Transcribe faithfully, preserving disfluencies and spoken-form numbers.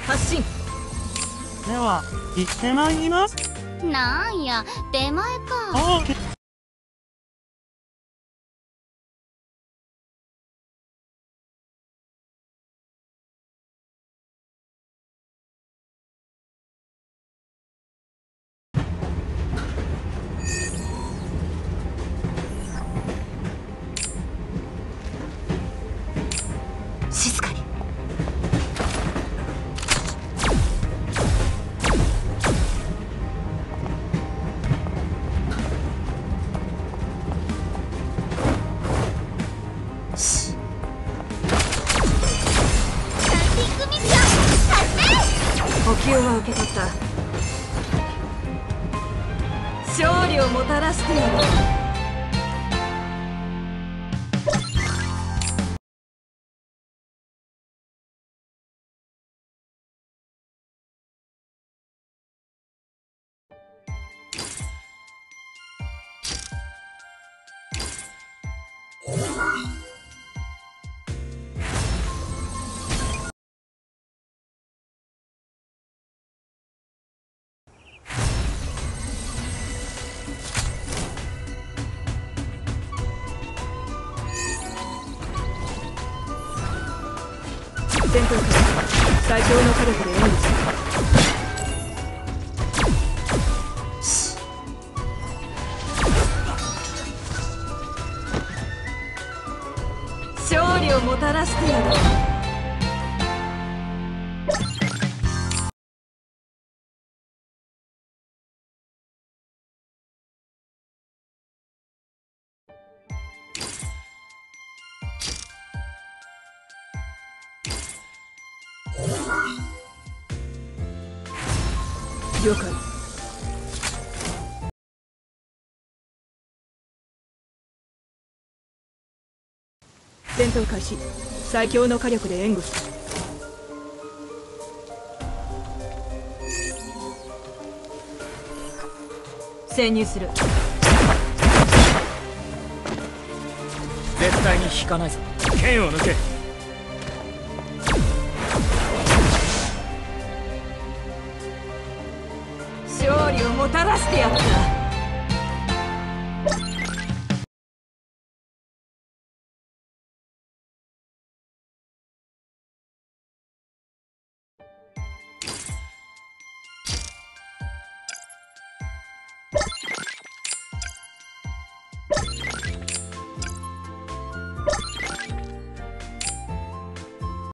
発進。 では行ってまいります。 なんや出前か。 オーケー。 静かに。しランディングミッション達成。 補給は受け取った。勝利をもたらしてやる。戦闘から最強の火力で援護する。勝利をもたらしてやる。了解。戦闘開始。最強の火力で援護する。潜入する。 絶対に引かないぞ。剣を抜け。 勝利をもたらしてやった。